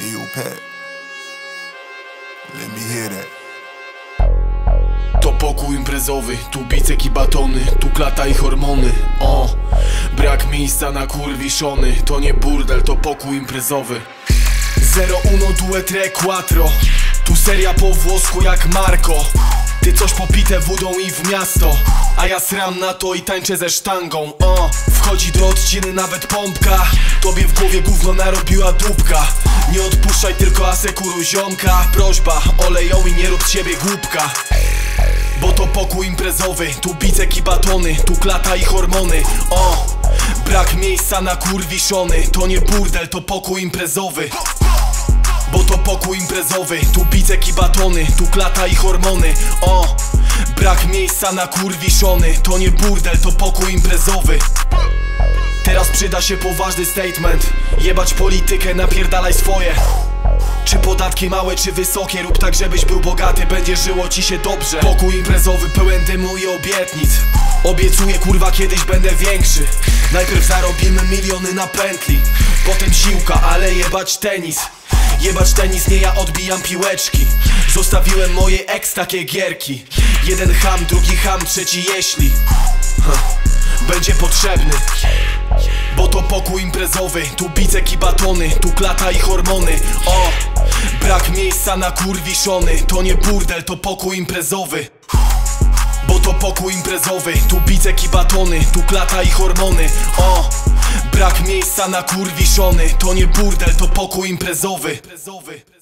Hey, yo, Pat, let me hear that. To pokój imprezowy, tu bicek i batony, tu klata i hormony. Brak miejsca na kurwiszony. To nie burdel, to pokój imprezowy. 01 due tre quattro. Tu seria po włosku jak Marco. Ty coś popite wódą i w miasto, a ja sram na to i tańczę ze sztangą. Wchodzi do odciny nawet pompka. Tobie w głowie gówno narobiła dupka. Nie odpuszczaj, tylko asekuruj ziomka. Prośba, olej ją i nie rób z siebie głupka. Bo to pokój imprezowy, tu bicek i batony, tu klata i hormony. Brak miejsca na kurwiszony. To nie burdel, to pokój imprezowy. Bo to pokój imprezowy, tu bicek i batony, tu klata i hormony. Brak miejsca na kurwiszony. To nie burdel, to pokój imprezowy. Teraz przyda się poważny statement. Jebać politykę, napierdalaj swoje. Czy podatki małe, czy wysokie, rób tak, żebyś był bogaty, będzie żyło ci się dobrze. Pokój imprezowy pełen dymu i obietnic. Obiecuję, kurwa, kiedyś będę większy. Najpierw zarobimy miliony na pętli, potem siłka, ale jebać tenis. Jebać tenis, nie ja odbijam piłeczki. Zostawiłem moje ex takie gierki. Jeden ham, drugi ham, trzeci jeśli będzie potrzebny. Bo to pokój imprezowy, tu bicek i batony, tu klata i hormony. Brak miejsca na kurwiszony. To nie burdel, to pokój imprezowy. Bo to pokój imprezowy, tu bicek i batony, tu klata i hormony. Brak miejsca na kurwiszony. To nie burdel, to pokój imprezowy.